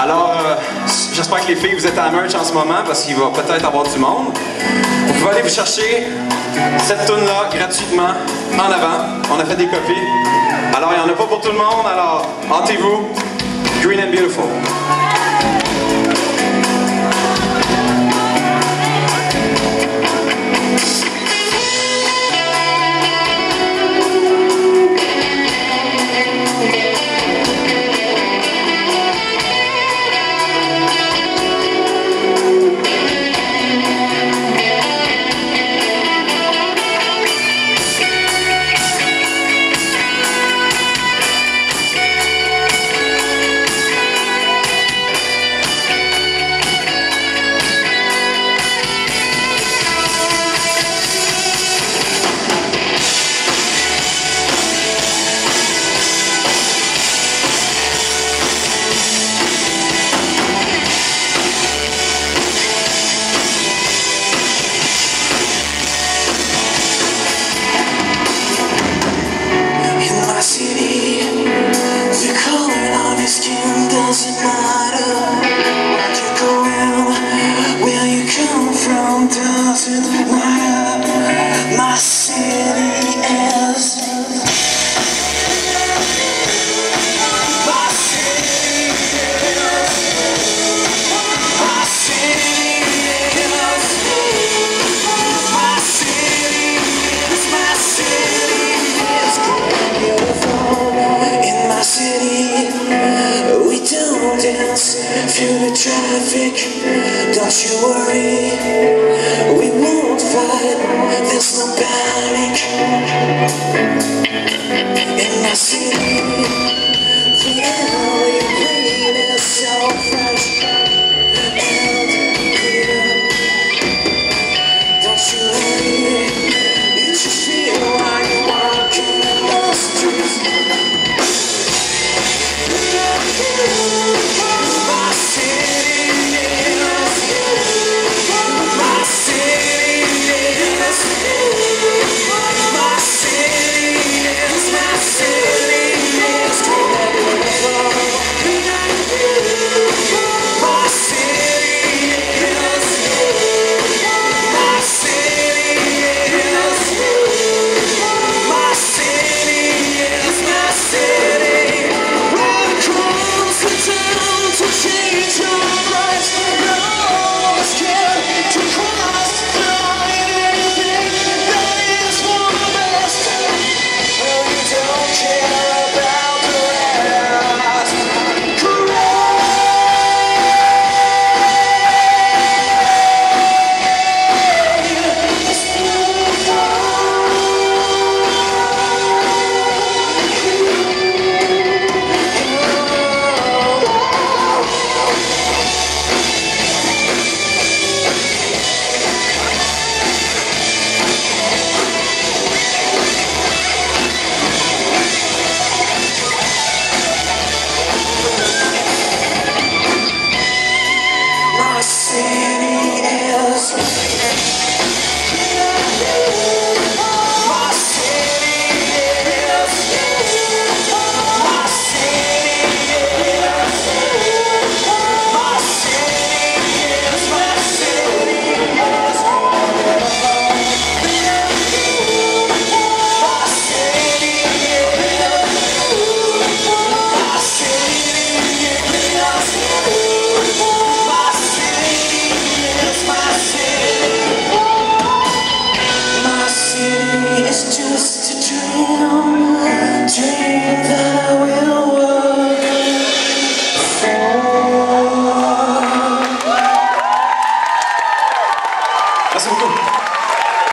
Alors, j'espère que les filles, vous êtes à la merch en ce moment parce qu'il va peut-être avoir du monde. Vous pouvez aller vous chercher cette toune-là gratuitement en avant. On a fait des copies. Alors, il n'y en a pas pour tout le monde, alors hâtez-vous. Green and Beautiful. Doesn't matter where you go and where you come from, doesn't matter. My city is my city is my city is my city is my city is beautiful. In my city we don't dance through the traffic, don't you worry, we won't fight, there's no panic. In my city, the